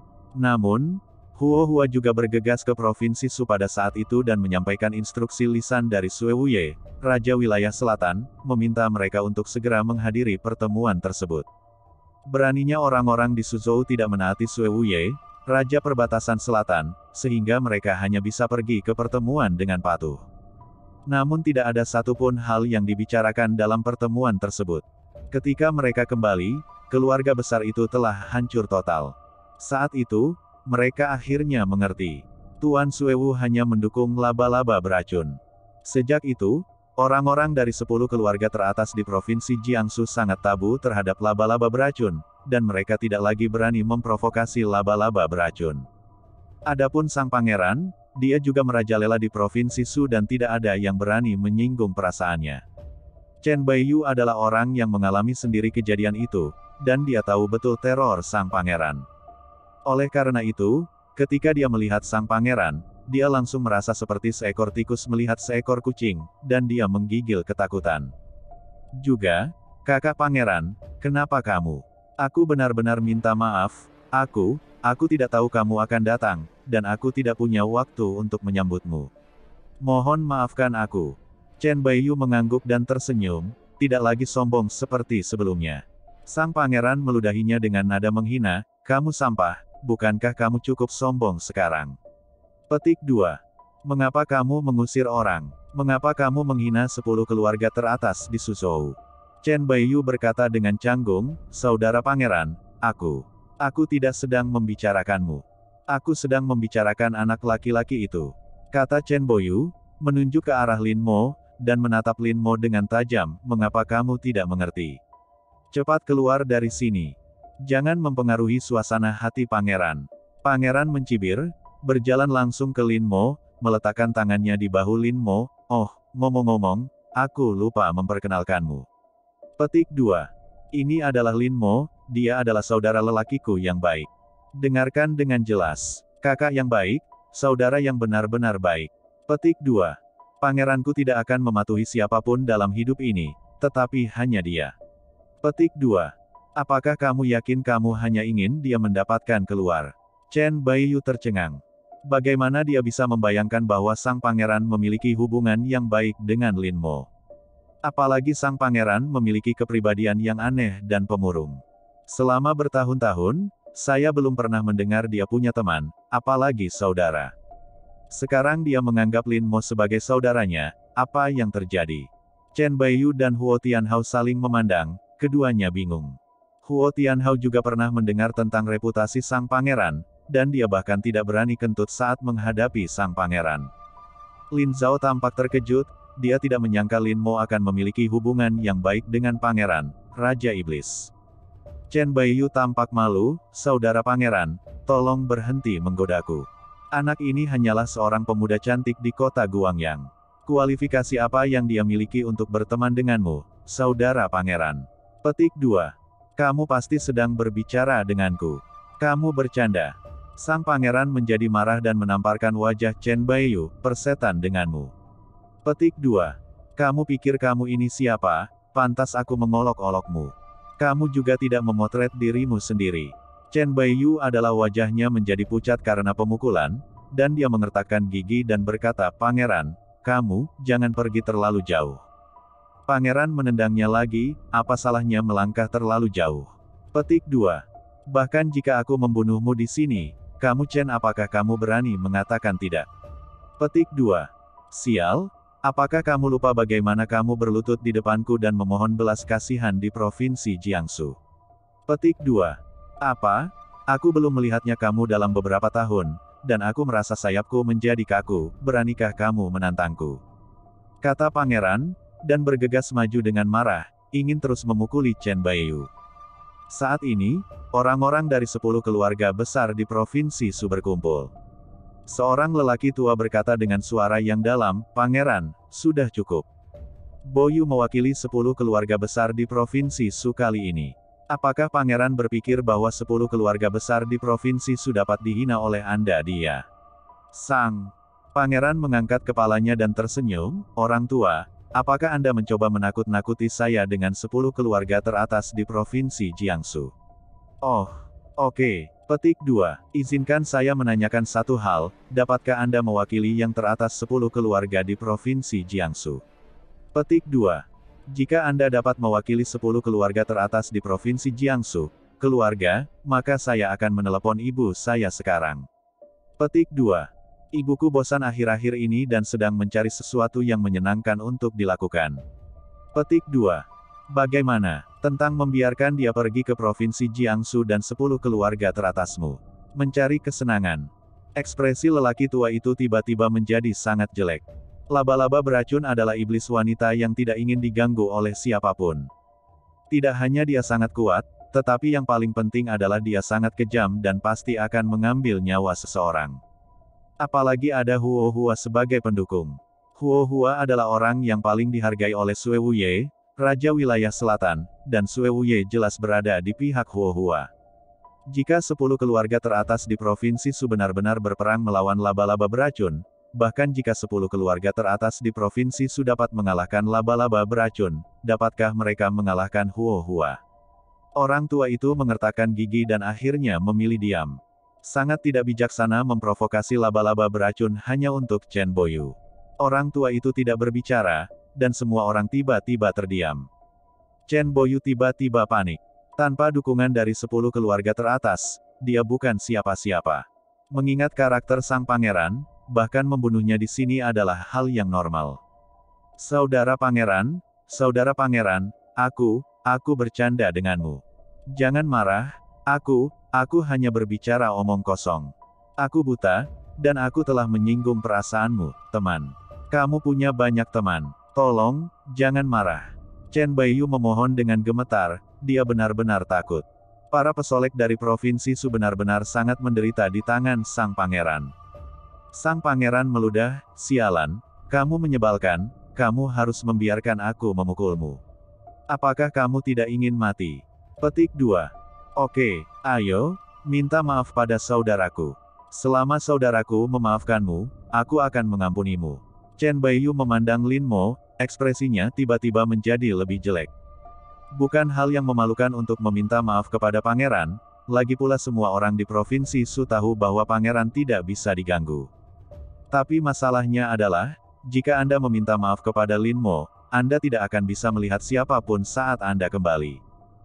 Namun, Huo Hua juga bergegas ke Provinsi Su pada saat itu dan menyampaikan instruksi lisan dari Sue Wuye, Raja Wilayah Selatan, meminta mereka untuk segera menghadiri pertemuan tersebut. Beraninya orang-orang di Suzhou tidak menaati Sue Wuye, Raja Perbatasan Selatan, sehingga mereka hanya bisa pergi ke pertemuan dengan patuh. Namun tidak ada satupun hal yang dibicarakan dalam pertemuan tersebut. Ketika mereka kembali, keluarga besar itu telah hancur total. Saat itu, mereka akhirnya mengerti. Tuan Suewu hanya mendukung laba-laba beracun. Sejak itu, orang-orang dari sepuluh keluarga teratas di Provinsi Jiangsu sangat tabu terhadap laba-laba beracun, dan mereka tidak lagi berani memprovokasi laba-laba beracun. Adapun Sang Pangeran, dia juga merajalela di Provinsi Su dan tidak ada yang berani menyinggung perasaannya. Chen Baiyu adalah orang yang mengalami sendiri kejadian itu, dan dia tahu betul teror Sang Pangeran. Oleh karena itu, ketika dia melihat Sang Pangeran, dia langsung merasa seperti seekor tikus melihat seekor kucing, dan dia menggigil ketakutan. Juga, kakak Pangeran, kenapa kamu? Aku benar-benar minta maaf, aku, aku tidak tahu kamu akan datang, dan aku tidak punya waktu untuk menyambutmu. Mohon maafkan aku. Chen Baiyu mengangguk dan tersenyum, tidak lagi sombong seperti sebelumnya. Sang Pangeran meludahinya dengan nada menghina, kamu sampah. Bukankah kamu cukup sombong sekarang? Petik dua. Mengapa kamu mengusir orang? Mengapa kamu menghina sepuluh keluarga teratas di Suzhou? Chen Baiyu berkata dengan canggung, saudara pangeran, aku. Aku tidak sedang membicarakanmu. Aku sedang membicarakan anak laki-laki itu. Kata Chen Baiyu, menunjuk ke arah Lin Mo, dan menatap Lin Mo dengan tajam, mengapa kamu tidak mengerti? Cepat keluar dari sini. Jangan mempengaruhi suasana hati pangeran. Pangeran mencibir, berjalan langsung ke Lin Mo, meletakkan tangannya di bahu Lin Mo, oh, ngomong-ngomong, aku lupa memperkenalkanmu. Petik dua. Ini adalah Lin Mo, dia adalah saudara lelakiku yang baik. Dengarkan dengan jelas. Kakak yang baik, saudara yang benar-benar baik. Petik dua. Pangeranku tidak akan mematuhi siapapun dalam hidup ini, tetapi hanya dia. Petik dua. Apakah kamu yakin kamu hanya ingin dia mendapatkan keluar? Chen Baiyu tercengang. Bagaimana dia bisa membayangkan bahwa sang pangeran memiliki hubungan yang baik dengan Lin Mo? Apalagi sang pangeran memiliki kepribadian yang aneh dan pemurung. Selama bertahun-tahun, saya belum pernah mendengar dia punya teman, apalagi saudara. Sekarang dia menganggap Lin Mo sebagai saudaranya, apa yang terjadi? Chen Baiyu dan Huo Tianhao saling memandang, keduanya bingung. Huo Tianhao juga pernah mendengar tentang reputasi sang pangeran, dan dia bahkan tidak berani kentut saat menghadapi sang pangeran. Lin Zhao tampak terkejut, dia tidak menyangka Lin Mo akan memiliki hubungan yang baik dengan pangeran, Raja Iblis. Chen Baiyu tampak malu, saudara pangeran, tolong berhenti menggodaku. Anak ini hanyalah seorang pemuda cantik di kota Guangyang. Kualifikasi apa yang dia miliki untuk berteman denganmu, saudara pangeran? Petik dua. Kamu pasti sedang berbicara denganku. Kamu bercanda. Sang pangeran menjadi marah dan menamparkan wajah Chen Baiyu, persetan denganmu. Petik dua. Kamu pikir kamu ini siapa? Pantas aku mengolok-olokmu. Kamu juga tidak memotret dirimu sendiri. Chen Baiyu adalah wajahnya menjadi pucat karena pemukulan, dan dia mengertakkan gigi dan berkata, Pangeran, kamu, jangan pergi terlalu jauh. Pangeran menendangnya lagi, apa salahnya melangkah terlalu jauh? Petik dua. Bahkan jika aku membunuhmu di sini, kamu Chen apakah kamu berani mengatakan tidak? Petik dua. Sial, apakah kamu lupa bagaimana kamu berlutut di depanku dan memohon belas kasihan di Provinsi Jiangsu? Petik dua. Apa? Aku belum melihatnya kamu dalam beberapa tahun, dan aku merasa sayapku menjadi kaku, beranikah kamu menantangku? Kata pangeran, dan bergegas maju dengan marah, ingin terus memukuli Chen Baiyu. Saat ini, orang-orang dari sepuluh keluarga besar di Provinsi Su berkumpul. Seorang lelaki tua berkata dengan suara yang dalam, Pangeran, sudah cukup. Boyu mewakili sepuluh keluarga besar di Provinsi Su kali ini. Apakah pangeran berpikir bahwa sepuluh keluarga besar di Provinsi Su dapat dihina oleh Anda dia? Sang pangeran mengangkat kepalanya dan tersenyum, orang tua, apakah Anda mencoba menakut-nakuti saya dengan sepuluh keluarga teratas di Provinsi Jiangsu? Oh, oke. Okay. Petik dua. Izinkan saya menanyakan satu hal, dapatkah Anda mewakili yang teratas sepuluh keluarga di Provinsi Jiangsu? Petik dua. Jika Anda dapat mewakili sepuluh keluarga teratas di Provinsi Jiangsu, keluarga, maka saya akan menelepon ibu saya sekarang. Petik dua. Ibuku bosan akhir-akhir ini dan sedang mencari sesuatu yang menyenangkan untuk dilakukan. Petik dua. Bagaimana tentang membiarkan dia pergi ke Provinsi Jiangsu dan sepuluh keluarga teratasmu? Mencari kesenangan. Ekspresi lelaki tua itu tiba-tiba menjadi sangat jelek. Laba-laba beracun adalah iblis wanita yang tidak ingin diganggu oleh siapapun. Tidak hanya dia sangat kuat, tetapi yang paling penting adalah dia sangat kejam dan pasti akan mengambil nyawa seseorang. Apalagi ada Huo Hua sebagai pendukung. Huo Hua adalah orang yang paling dihargai oleh Sue Wuye, Raja Wilayah Selatan, dan Sue Wuye jelas berada di pihak Huo Hua. Jika sepuluh keluarga teratas di Provinsi Su benar-benar berperang melawan laba-laba beracun, bahkan jika sepuluh keluarga teratas di Provinsi Su dapat mengalahkan laba-laba beracun, dapatkah mereka mengalahkan Huo Hua? Orang tua itu mengertakkan gigi dan akhirnya memilih diam. Sangat tidak bijaksana memprovokasi laba-laba beracun hanya untuk Chen Baiyu. Orang tua itu tidak berbicara, dan semua orang tiba-tiba terdiam. Chen Baiyu tiba-tiba panik. Tanpa dukungan dari sepuluh keluarga teratas, dia bukan siapa-siapa. Mengingat karakter sang pangeran, bahkan membunuhnya di sini adalah hal yang normal. Saudara pangeran, saudara pangeran, aku, aku bercanda denganmu. Jangan marah, aku, aku hanya berbicara omong kosong. Aku buta, dan aku telah menyinggung perasaanmu, teman. Kamu punya banyak teman. Tolong, jangan marah. Chen Baiyu memohon dengan gemetar, dia benar-benar takut. Para pesolek dari Provinsi Su benar-benar sangat menderita di tangan sang pangeran. Sang pangeran meludah, sialan, kamu menyebalkan, kamu harus membiarkan aku memukulmu. Apakah kamu tidak ingin mati? Petik dua. Oke, ayo, minta maaf pada saudaraku. Selama saudaraku memaafkanmu, aku akan mengampunimu. Chen Baiyu memandang Lin Mo, ekspresinya tiba-tiba menjadi lebih jelek. Bukan hal yang memalukan untuk meminta maaf kepada pangeran, lagi pula semua orang di Provinsi Su tahu bahwa pangeran tidak bisa diganggu. Tapi masalahnya adalah, jika Anda meminta maaf kepada Lin Mo, Anda tidak akan bisa melihat siapapun saat Anda kembali.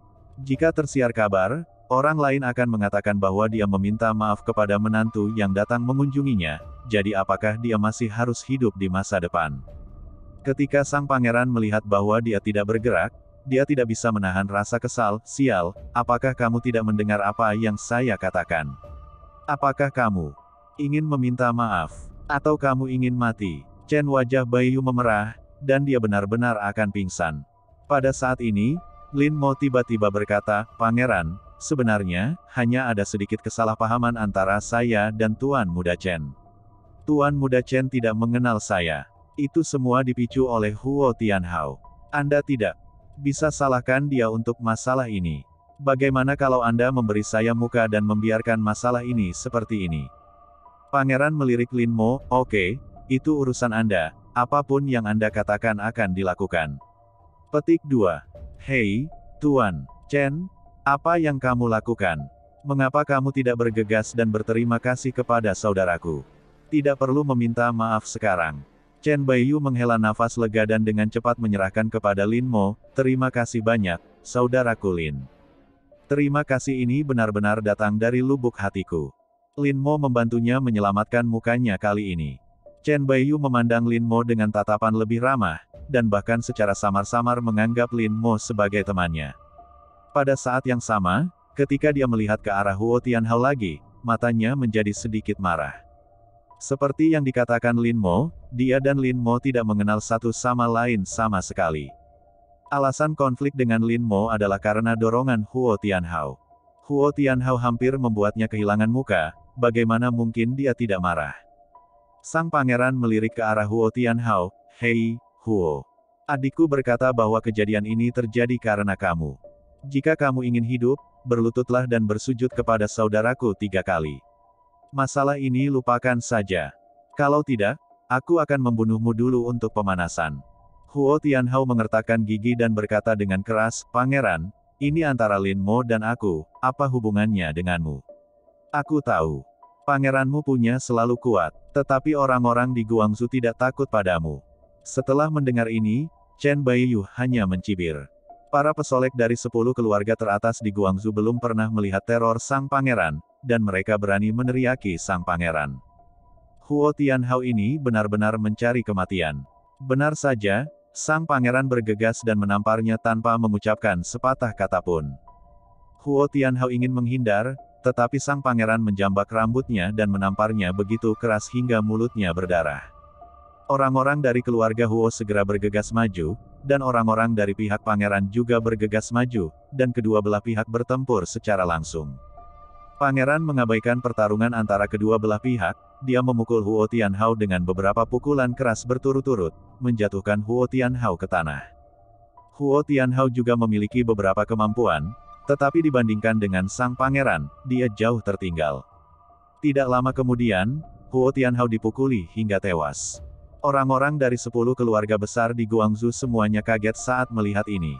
Jika tersiar kabar, orang lain akan mengatakan bahwa dia meminta maaf kepada menantu yang datang mengunjunginya, jadi apakah dia masih harus hidup di masa depan? Ketika sang pangeran melihat bahwa dia tidak bergerak, dia tidak bisa menahan rasa kesal. Sial, apakah kamu tidak mendengar apa yang saya katakan? Apakah kamu ingin meminta maaf? Atau kamu ingin mati? Chen wajah Baiyu memerah, dan dia benar-benar akan pingsan. Pada saat ini, Lin Mo tiba-tiba berkata, Pangeran, sebenarnya, hanya ada sedikit kesalahpahaman antara saya dan Tuan Muda Chen. Tuan Muda Chen tidak mengenal saya. Itu semua dipicu oleh Huo Tianhao. Anda tidak bisa salahkan dia untuk masalah ini. Bagaimana kalau Anda memberi saya muka dan membiarkan masalah ini seperti ini? Pangeran melirik Lin Mo, oke, itu urusan Anda, apapun yang Anda katakan akan dilakukan. Petik dua. Hei, Tuan Chen, apa yang kamu lakukan? Mengapa kamu tidak bergegas dan berterima kasih kepada saudaraku? Tidak perlu meminta maaf sekarang. Chen Baiyu menghela nafas lega dan dengan cepat menyerahkan kepada Lin Mo, terima kasih banyak, saudaraku Lin. Terima kasih ini benar-benar datang dari lubuk hatiku. Lin Mo membantunya menyelamatkan mukanya kali ini. Chen Baiyu memandang Lin Mo dengan tatapan lebih ramah, dan bahkan secara samar-samar menganggap Lin Mo sebagai temannya. Pada saat yang sama, ketika dia melihat ke arah Huo Tianhao lagi, matanya menjadi sedikit marah. Seperti yang dikatakan Lin Mo, dia dan Lin Mo tidak mengenal satu sama lain sama sekali. Alasan konflik dengan Lin Mo adalah karena dorongan Huo Tianhao. Huo Tianhao hampir membuatnya kehilangan muka, bagaimana mungkin dia tidak marah? Sang pangeran melirik ke arah Huo Tianhao, Hei, Huo. Adikku berkata bahwa kejadian ini terjadi karena kamu. Jika kamu ingin hidup, berlututlah dan bersujud kepada saudaraku tiga kali. Masalah ini lupakan saja. Kalau tidak, aku akan membunuhmu dulu untuk pemanasan. Huo Tianhao mengertakkan gigi dan berkata dengan keras, Pangeran, ini antara Lin Mo dan aku, apa hubungannya denganmu? Aku tahu. Pangeranmu punya selalu kuat, tetapi orang-orang di Guangzhou tidak takut padamu. Setelah mendengar ini, Chen Baiyu hanya mencibir. Para pesolek dari sepuluh keluarga teratas di Guangzhou belum pernah melihat teror sang pangeran, dan mereka berani meneriaki sang pangeran. Huo Tianhao ini benar-benar mencari kematian. Benar saja, sang pangeran bergegas dan menamparnya tanpa mengucapkan sepatah kata pun. Huo Tianhao ingin menghindar, tetapi sang pangeran menjambak rambutnya dan menamparnya begitu keras hingga mulutnya berdarah. Orang-orang dari keluarga Huo segera bergegas maju, dan orang-orang dari pihak pangeran juga bergegas maju, dan kedua belah pihak bertempur secara langsung. Pangeran mengabaikan pertarungan antara kedua belah pihak, dia memukul Huo Tianhao dengan beberapa pukulan keras berturut-turut, menjatuhkan Huo Tianhao ke tanah. Huo Tianhao juga memiliki beberapa kemampuan, tetapi dibandingkan dengan sang pangeran, dia jauh tertinggal. Tidak lama kemudian, Huo Tianhao dipukuli hingga tewas. Orang-orang dari sepuluh keluarga besar di Guangzhou semuanya kaget saat melihat ini.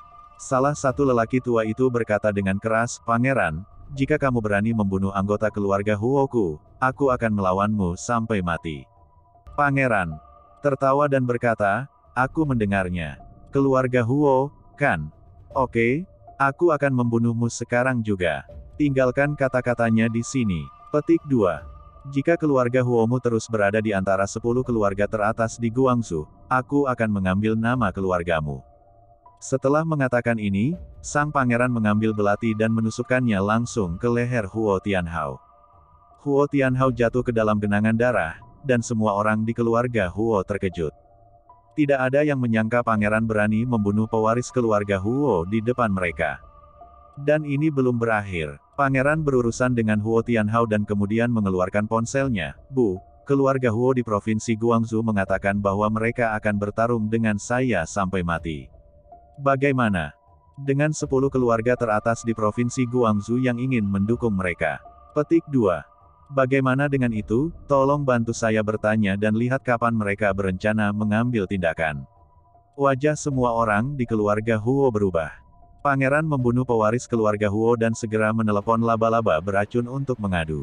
Salah satu lelaki tua itu berkata dengan keras, Pangeran, jika kamu berani membunuh anggota keluarga Huoku, aku akan melawanmu sampai mati. Pangeran tertawa dan berkata, aku mendengarnya. Keluarga Huo, kan? Oke, aku akan membunuhmu sekarang juga. Tinggalkan kata-katanya di sini. Petik dua. Jika keluarga Huomu terus berada di antara sepuluh keluarga teratas di Guangzhou, aku akan mengambil nama keluargamu. Setelah mengatakan ini, sang pangeran mengambil belati dan menusukkannya langsung ke leher Huo Tianhao. Huo Tianhao jatuh ke dalam genangan darah, dan semua orang di keluarga Huo terkejut. Tidak ada yang menyangka pangeran berani membunuh pewaris keluarga Huo di depan mereka. Dan ini belum berakhir. Pangeran berurusan dengan Huo Tianhao dan kemudian mengeluarkan ponselnya. Bu, keluarga Huo di provinsi Guangzhou mengatakan bahwa mereka akan bertarung dengan saya sampai mati. Bagaimana dengan sepuluh keluarga teratas di provinsi Guangzhou yang ingin mendukung mereka? Petik dua. Bagaimana dengan itu? Tolong bantu saya bertanya dan lihat kapan mereka berencana mengambil tindakan. Wajah semua orang di keluarga Huo berubah. Pangeran membunuh pewaris keluarga Huo dan segera menelepon laba-laba beracun untuk mengadu.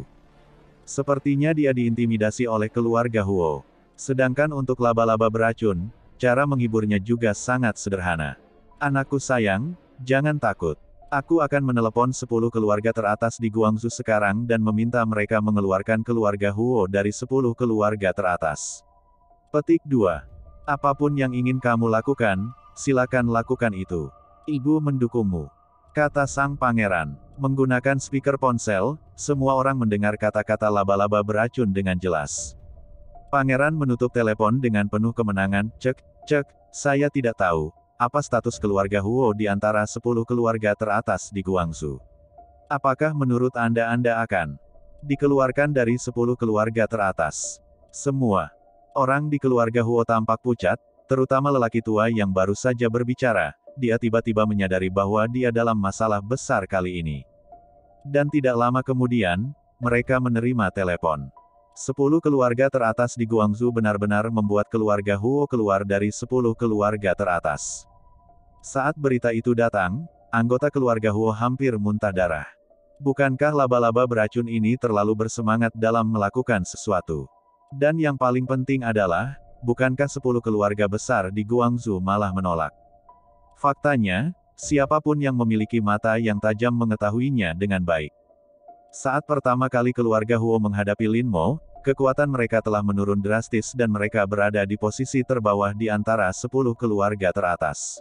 Sepertinya dia diintimidasi oleh keluarga Huo. Sedangkan untuk laba-laba beracun, cara menghiburnya juga sangat sederhana. Anakku sayang, jangan takut. Aku akan menelepon sepuluh keluarga teratas di Guangzhou sekarang dan meminta mereka mengeluarkan keluarga Huo dari sepuluh keluarga teratas. Petik dua. Apapun yang ingin kamu lakukan, silakan lakukan itu. Ibu mendukungmu, kata sang pangeran. Menggunakan speaker ponsel, semua orang mendengar kata-kata laba-laba beracun dengan jelas. Pangeran menutup telepon dengan penuh kemenangan. Cek, cek, saya tidak tahu, apa status keluarga Huo di antara sepuluh keluarga teratas di Guangzhou. Apakah menurut Anda Anda akan dikeluarkan dari sepuluh keluarga teratas? Semua orang di keluarga Huo tampak pucat, terutama lelaki tua yang baru saja berbicara. Dia tiba-tiba menyadari bahwa dia dalam masalah besar kali ini. Dan tidak lama kemudian, mereka menerima telepon. Sepuluh keluarga teratas di Guangzhou benar-benar membuat keluarga Huo keluar dari sepuluh keluarga teratas. Saat berita itu datang, anggota keluarga Huo hampir muntah darah. Bukankah laba-laba beracun ini terlalu bersemangat dalam melakukan sesuatu? Dan yang paling penting adalah, bukankah sepuluh keluarga besar di Guangzhou malah menolak? Faktanya, siapapun yang memiliki mata yang tajam mengetahuinya dengan baik. Saat pertama kali keluarga Huo menghadapi Lin Mo, kekuatan mereka telah menurun drastis dan mereka berada di posisi terbawah di antara sepuluh keluarga teratas.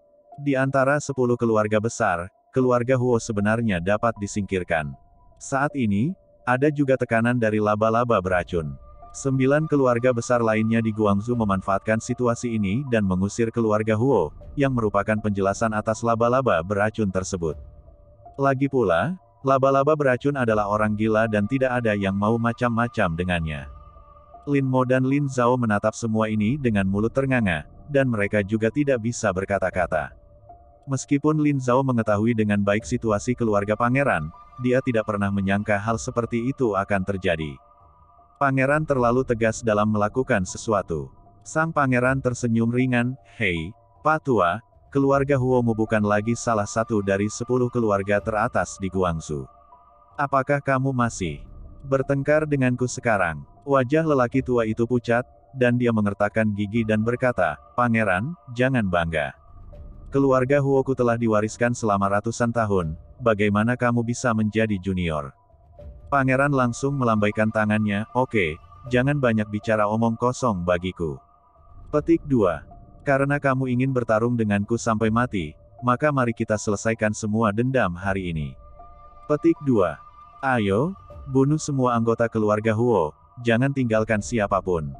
Di antara sepuluh keluarga besar, keluarga Huo sebenarnya dapat disingkirkan. Saat ini, ada juga tekanan dari laba-laba beracun. Sembilan keluarga besar lainnya di Guangzhou memanfaatkan situasi ini dan mengusir keluarga Huo, yang merupakan penjelasan atas laba-laba beracun tersebut. Lagi pula, laba-laba beracun adalah orang gila dan tidak ada yang mau macam-macam dengannya. Lin Mo dan Lin Zhao menatap semua ini dengan mulut ternganga, dan mereka juga tidak bisa berkata-kata. Meskipun Lin Zhao mengetahui dengan baik situasi keluarga pangeran, dia tidak pernah menyangka hal seperti itu akan terjadi. Pangeran terlalu tegas dalam melakukan sesuatu. Sang pangeran tersenyum ringan. Hei, Pak Tua, keluarga Huomu bukan lagi salah satu dari sepuluh keluarga teratas di Guangzhou. Apakah kamu masih bertengkar denganku sekarang? Wajah lelaki tua itu pucat, dan dia mengertakkan gigi dan berkata, Pangeran, jangan bangga. Keluarga Huoku telah diwariskan selama ratusan tahun, bagaimana kamu bisa menjadi junior? Pangeran langsung melambaikan tangannya. Oke, jangan banyak bicara omong kosong bagiku. Petik dua. Karena kamu ingin bertarung denganku sampai mati, maka mari kita selesaikan semua dendam hari ini. Petik dua. Ayo, bunuh semua anggota keluarga Huo, jangan tinggalkan siapapun.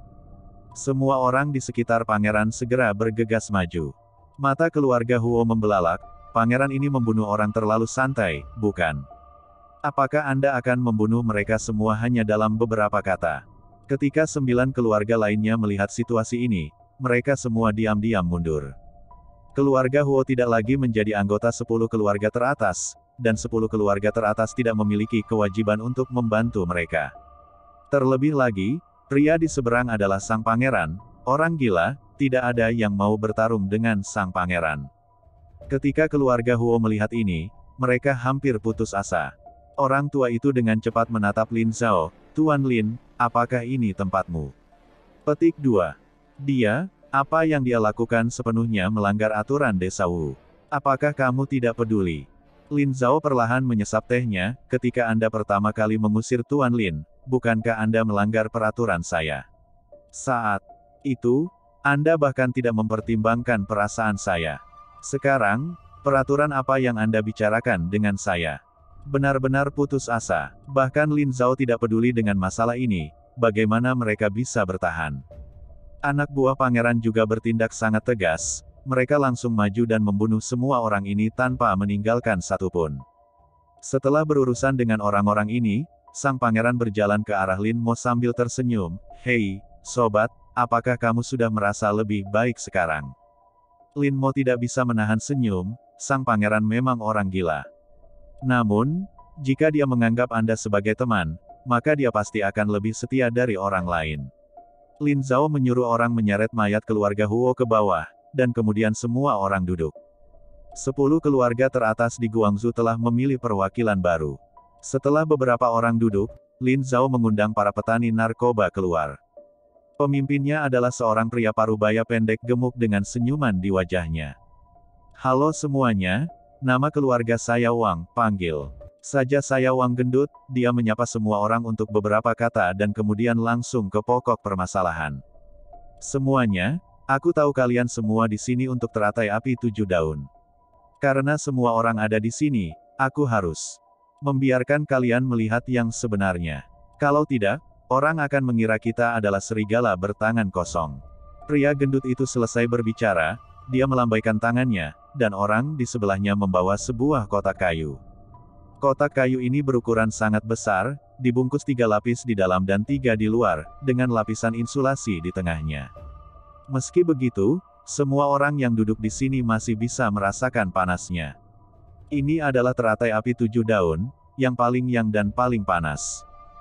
Semua orang di sekitar pangeran segera bergegas maju. Mata keluarga Huo membelalak. Pangeran ini membunuh orang terlalu santai, bukan? Apakah Anda akan membunuh mereka semua hanya dalam beberapa kata? Ketika sembilan keluarga lainnya melihat situasi ini, mereka semua diam-diam mundur. Keluarga Huo tidak lagi menjadi anggota sepuluh keluarga teratas, dan sepuluh keluarga teratas tidak memiliki kewajiban untuk membantu mereka. Terlebih lagi, pria di seberang adalah sang pangeran, orang gila, tidak ada yang mau bertarung dengan sang pangeran. Ketika keluarga Huo melihat ini, mereka hampir putus asa. Orang tua itu dengan cepat menatap Lin Zhao. Tuan Lin, apakah ini tempatmu? Petik dua. Dia, apa yang dia lakukan sepenuhnya melanggar aturan desa Wu. Apakah kamu tidak peduli? Lin Zhao perlahan menyesap tehnya. Ketika Anda pertama kali mengusir Tuan Lin, bukankah Anda melanggar peraturan saya? Saat itu, Anda bahkan tidak mempertimbangkan perasaan saya. Sekarang, peraturan apa yang Anda bicarakan dengan saya? Benar-benar putus asa. Bahkan Lin Zhao tidak peduli dengan masalah ini, bagaimana mereka bisa bertahan. Anak buah pangeran juga bertindak sangat tegas, mereka langsung maju dan membunuh semua orang ini tanpa meninggalkan satupun. Setelah berurusan dengan orang-orang ini, sang pangeran berjalan ke arah Lin Mo sambil tersenyum. Hei, sobat, apakah kamu sudah merasa lebih baik sekarang? Lin Mo tidak bisa menahan senyum, sang pangeran memang orang gila. Namun, jika dia menganggap Anda sebagai teman, maka dia pasti akan lebih setia dari orang lain. Lin Zhao menyuruh orang menyeret mayat keluarga Huo ke bawah, dan kemudian semua orang duduk. Sepuluh keluarga teratas di Guangzhou telah memilih perwakilan baru. Setelah beberapa orang duduk, Lin Zhao mengundang para petani narkoba keluar. Pemimpinnya adalah seorang pria parubaya pendek gemuk dengan senyuman di wajahnya. Halo semuanya. Nama keluarga saya Wang, panggil saja saya Wang gendut. Dia menyapa semua orang untuk beberapa kata dan kemudian langsung ke pokok permasalahan. Semuanya, Aku tahu kalian semua di sini untuk teratai api tujuh daun. Karena semua orang ada di sini, aku harus membiarkan kalian melihat yang sebenarnya. Kalau tidak, orang akan mengira kita adalah serigala bertangan kosong. Pria gendut itu selesai berbicara, dia melambaikan tangannya, dan orang di sebelahnya membawa sebuah kotak kayu. Kotak kayu ini berukuran sangat besar, dibungkus tiga lapis di dalam dan tiga di luar, dengan lapisan insulasi di tengahnya. Meski begitu, semua orang yang duduk di sini masih bisa merasakan panasnya. Ini adalah teratai api tujuh daun, yang paling yang dan paling panas.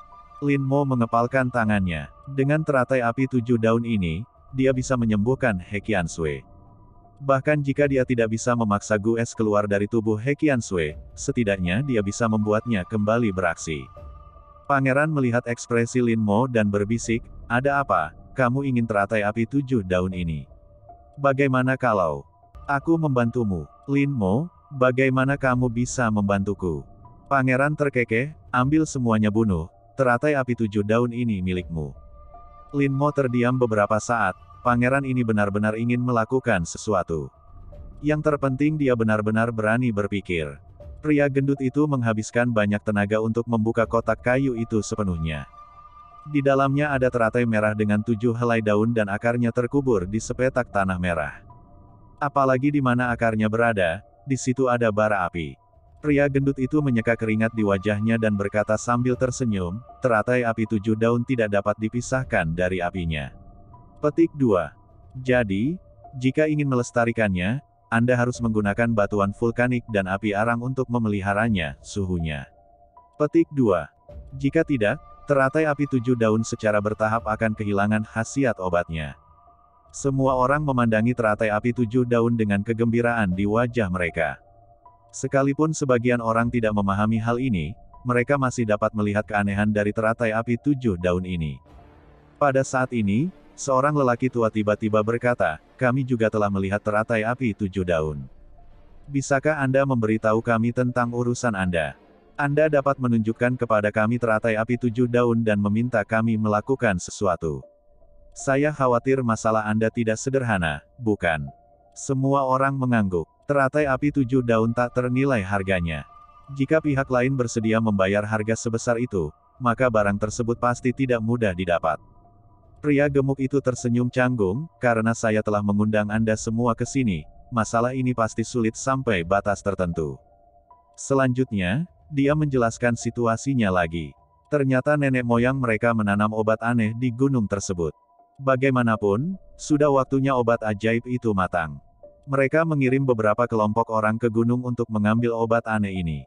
Lin Mo mengepalkan tangannya. Dengan teratai api tujuh daun ini, dia bisa menyembuhkan He Qiansui. Bahkan jika dia tidak bisa memaksa Gu Es keluar dari tubuh He Qiansui, setidaknya dia bisa membuatnya kembali beraksi. Pangeran melihat ekspresi Lin Mo dan berbisik, "Ada apa? Kamu ingin teratai api tujuh daun ini? Bagaimana kalau aku membantumu?" "Lin Mo, bagaimana kamu bisa membantuku?" Pangeran terkekeh, "Ambil semuanya bunuh, teratai api tujuh daun ini milikmu." Lin Mo terdiam beberapa saat. Pangeran ini benar-benar ingin melakukan sesuatu. Yang terpenting dia benar-benar berani berpikir. Pria gendut itu menghabiskan banyak tenaga untuk membuka kotak kayu itu sepenuhnya. Di dalamnya ada teratai merah dengan tujuh helai daun dan akarnya terkubur di sepetak tanah merah. Apalagi di mana akarnya berada, di situ ada bara api. Pria gendut itu menyeka keringat di wajahnya dan berkata sambil tersenyum, "Teratai api tujuh daun tidak dapat dipisahkan dari apinya." Petik dua. Jadi, jika ingin melestarikannya, Anda harus menggunakan batuan vulkanik dan api arang untuk memeliharanya, suhunya. Petik dua. Jika tidak, teratai api tujuh daun secara bertahap akan kehilangan khasiat obatnya. Semua orang memandangi teratai api tujuh daun dengan kegembiraan di wajah mereka. Sekalipun sebagian orang tidak memahami hal ini, mereka masih dapat melihat keanehan dari teratai api tujuh daun ini. Pada saat ini, seorang lelaki tua tiba-tiba berkata, "Kami juga telah melihat teratai api tujuh daun. Bisakah Anda memberitahu kami tentang urusan Anda? Anda dapat menunjukkan kepada kami teratai api tujuh daun dan meminta kami melakukan sesuatu. Saya khawatir masalah Anda tidak sederhana, bukan?" Semua orang mengangguk. Teratai api tujuh daun tak ternilai harganya. Jika pihak lain bersedia membayar harga sebesar itu, maka barang tersebut pasti tidak mudah didapat. Pria gemuk itu tersenyum canggung, "Karena saya telah mengundang Anda semua ke sini, masalah ini pasti sulit sampai batas tertentu." Selanjutnya, dia menjelaskan situasinya lagi. Ternyata nenek moyang mereka menanam obat aneh di gunung tersebut. Bagaimanapun, sudah waktunya obat ajaib itu matang. Mereka mengirim beberapa kelompok orang ke gunung untuk mengambil obat aneh ini.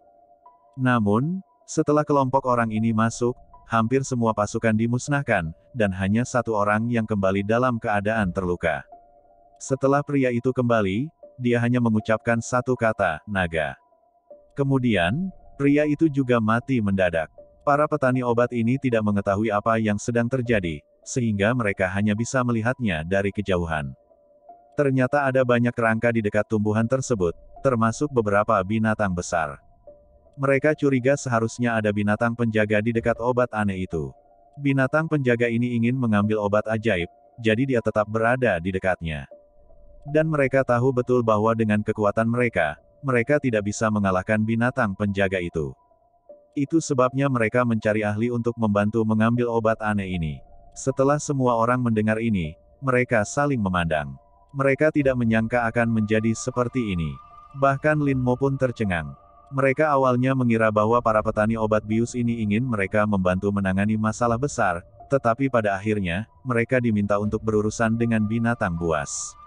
Namun, setelah kelompok orang ini masuk, hampir semua pasukan dimusnahkan, dan hanya satu orang yang kembali dalam keadaan terluka. Setelah pria itu kembali, dia hanya mengucapkan satu kata, "Naga." Kemudian, pria itu juga mati mendadak. Para petani obat ini tidak mengetahui apa yang sedang terjadi, sehingga mereka hanya bisa melihatnya dari kejauhan. Ternyata ada banyak kerangka di dekat tumbuhan tersebut, termasuk beberapa binatang besar. Mereka curiga seharusnya ada binatang penjaga di dekat obat aneh itu. Binatang penjaga ini ingin mengambil obat ajaib, jadi dia tetap berada di dekatnya. Dan mereka tahu betul bahwa dengan kekuatan mereka, mereka tidak bisa mengalahkan binatang penjaga itu. Itu sebabnya mereka mencari ahli untuk membantu mengambil obat aneh ini. Setelah semua orang mendengar ini, mereka saling memandang. Mereka tidak menyangka akan menjadi seperti ini. Bahkan Lin Mo pun tercengang. Mereka awalnya mengira bahwa para petani obat bius ini ingin mereka membantu menangani masalah besar, tetapi pada akhirnya, mereka diminta untuk berurusan dengan binatang buas.